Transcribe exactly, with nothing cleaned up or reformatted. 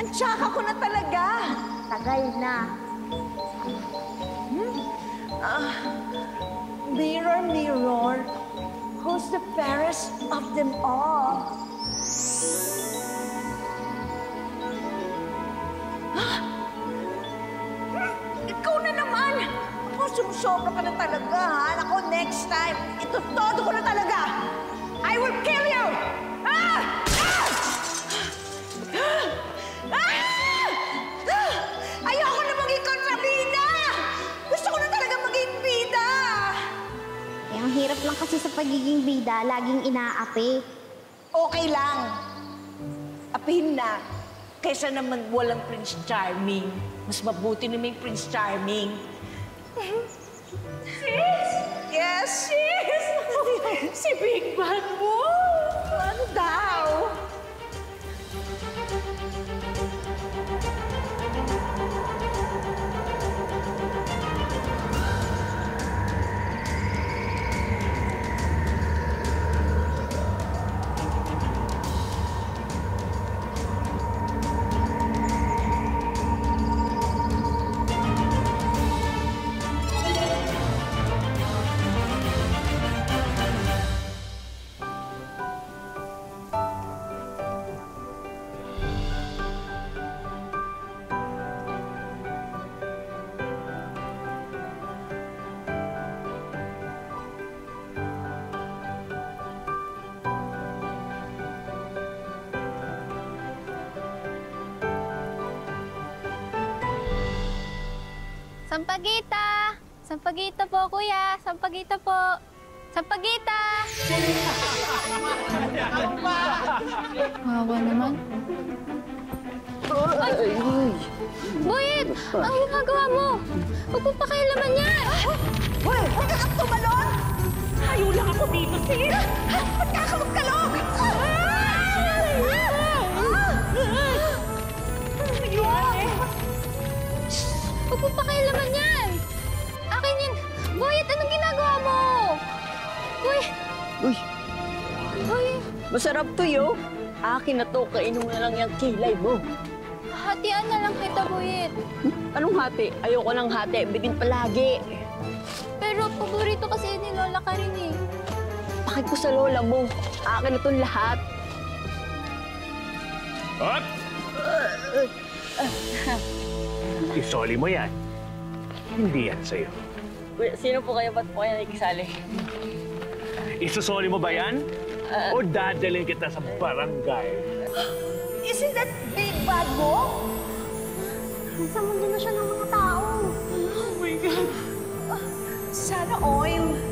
Tsaka ko na talaga. Tagal na. Hmm? Uh, mirror, mirror, who's the fairest of them all? Huh? Ikaw na naman! Ako, sumusobra ka na talaga, ha? Ako, next time, ito todo ko na talaga! I will kill you! Ah! Ah! Ah! Ayoko na maging kontrabida! Gusto ko na talaga maging bida! Eh, ang hirap lang kasi sa pagiging bida, laging inaapi. Okay lang. Apihin na. Kaysa naman walang Prince Charming. Mas mabuti na may Prince Charming. Sis! Yes? Sis! Si Big Bad mo! Ano daw? Sampagita! Sampagita po, kuya! Sampagita po! Sampagita! Kawawa naman. Ay! Boyet! Ang ginagawa mo! Huwag mo pakialaman yan! Hoy! Huwag ka kang tumalon! Ayaw lang ako dito, sis! Ba't kakalog-kalog? Huwag mo pakialaman yan! Akin yan! Boyet, anong ginagawa mo? Boy! Uy, Boy! masarap to, yo. Akin na to, kainin mo na lang yung kilay mo. Hatian na lang kita, Boyet. Anong hati? Ayoko ng hati, bitin palagi. Pero paborito kasi ni Lola ka rin eh. Bakit ko sa lola mo? Akin na itong lahat. Hop! Isoli mo yan. Hindi yan sa'yo. Kuya, sino po kayo? Ba't po kayo nakikisali? Isusoli mo ba yan? Uh, o dadalhin kita sa barangay? Isn't that Big Bad mo? Nasa mundo na siya ng mga tao. Oh my God! Sana all